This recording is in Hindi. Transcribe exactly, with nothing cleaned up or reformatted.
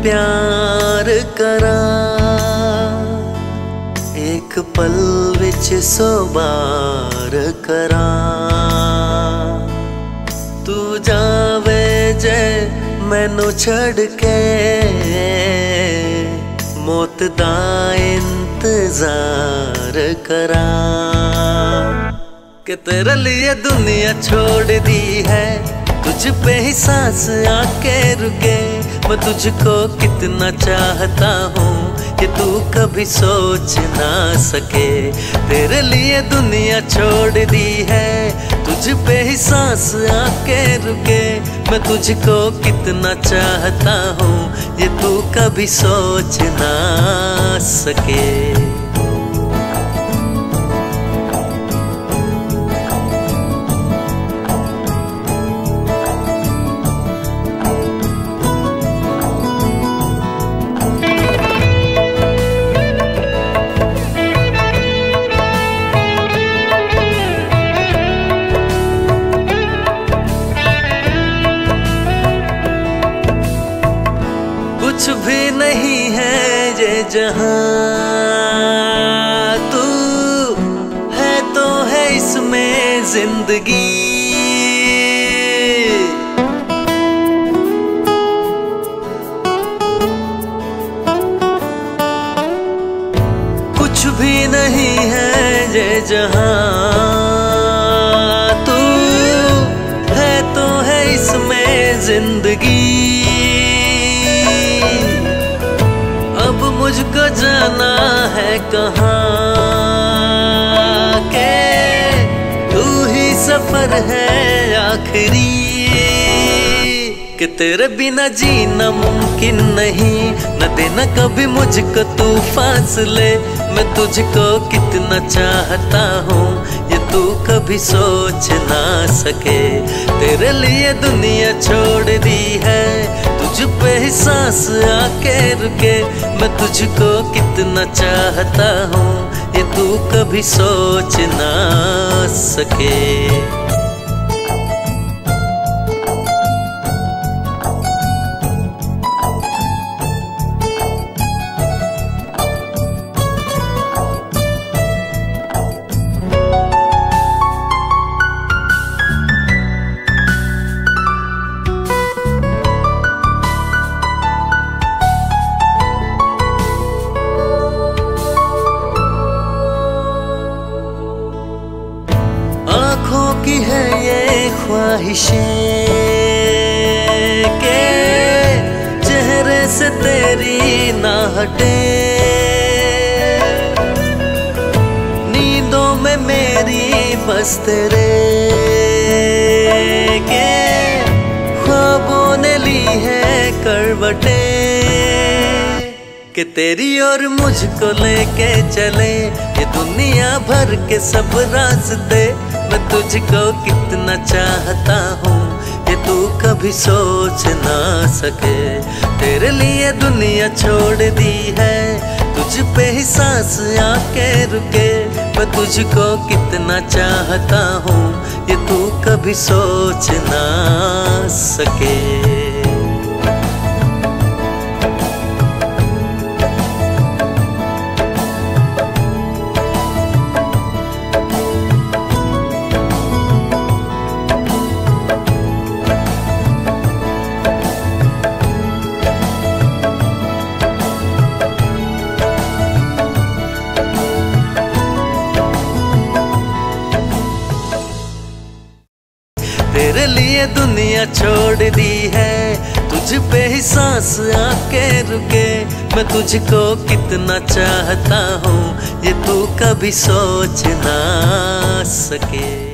प्यार करा एक पल विच सौ बार करा तू जावे जे मैनू छड़ के मौत दा इंतजार करा कि तेरे लिए दुनिया छोड़ दी है तुझ पे ही सांस आके रुके मैं तुझको कितना चाहता हूँ कि तू कभी सोच ना सके तेरे लिए दुनिया छोड़ दी है तुझ पे ही सांस आके रुके मैं तुझको कितना चाहता हूँ ये तू कभी सोच ना सके। कुछ भी नहीं है ये जहां तू है तो है इसमें जिंदगी कुछ भी नहीं है ये जहां तू है तो है इसमें जिंदगी अब मुझको जाना है कहाँ के तू ही सफर है आखिरी कि तेरे बिना जीना मुमकिन नहीं न देना कभी मुझको तू फासले मैं तुझको कितना चाहता हूँ ये तू कभी सोच ना सके तेरे लिए दुनिया छोड़ दी है तुझ पे ही सांस आके रुके मैं तुझको कितना चाहता हूँ ये तू कभी सोच ना सके। की है ये ख्वाहिशें के चेहरे से तेरी ना हटे नींदों में मेरी बस तेरे के ख्वाबों ने ली है करवटे कि तेरी और मुझको लेके चले ये दुनिया भर के सब रास्ते मैं तुझको कितना चाहता हूँ ये तू कभी सोच ना सके तेरे लिए दुनिया छोड़ दी है तुझ पे ही सांस आके रुके मैं तुझको कितना चाहता हूँ ये तू कभी सोच ना सके। तेरे लिए दुनिया छोड़ दी है तुझ पे ही सांस आके रुके मैं तुझको कितना चाहता हूँ ये तू कभी सोच ना सके।